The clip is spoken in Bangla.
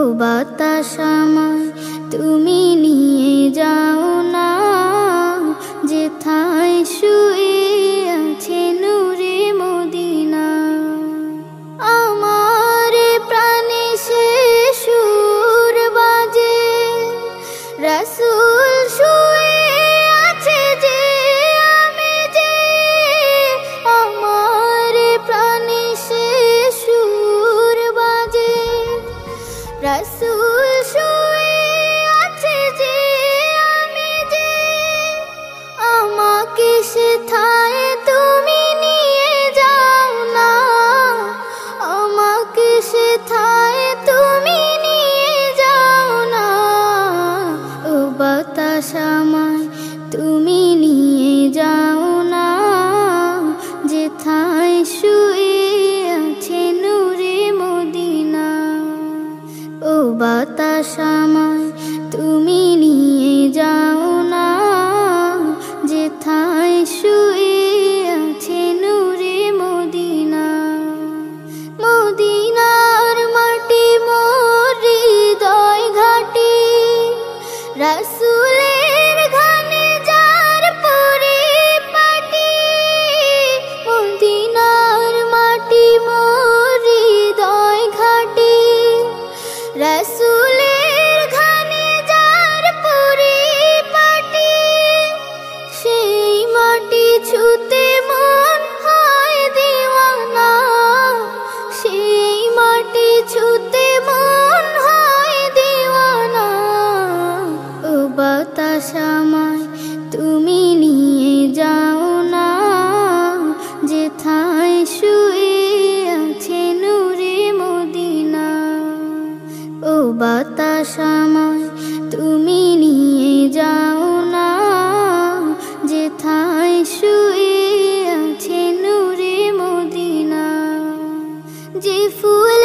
বাতাস আমায় তুমি নিয়ে যাও না, যেথায় শুয়ে আছে নূরে মদিনা। আমার প্রাণে সে সুর বাজে, রাসূল শুয়ে আছে যে, আমি যে। আমার প্রাণে সে সুর বাজে, রাসূল শুয়ে আছে যে, আমি যে। আমাকে সেথায় তুমি নিয়ে যাও না, আমাকে সেথায় তুমি নিয়ে যাও না। ও বাতাস আমায় তুমি নিয়ে যাও না, যেথায় শুয়ে আছে নূরে মদিনা। ও বাতাস আমায় তুমি নিয়ে যাও না, যেথায় শুয়ে আছে নূরে মদিনা। মদিনার মাটি মোর হৃদয় ঘাটি, রাসূলের ঘানে যার পরিপাটি। মদিনার মাটি মোর হৃদয় ঘাটি, রাসূলের ঘানে যার পরিপাটি। সেই মাটি ছুতে মন হয় দিওয়ানা, সেই মাটি ছুতে মন হয় দিওয়ানা। ও বাতাস আমায় তুমি নিয়ে যাও না, যেথায় শুয়ে আছে নূরে মদিনা। ও বাতাস আমায় তুমি নিয়ে যাও না, যেথায় শুয়ে আছে নূরে মদিনা। যে ফুল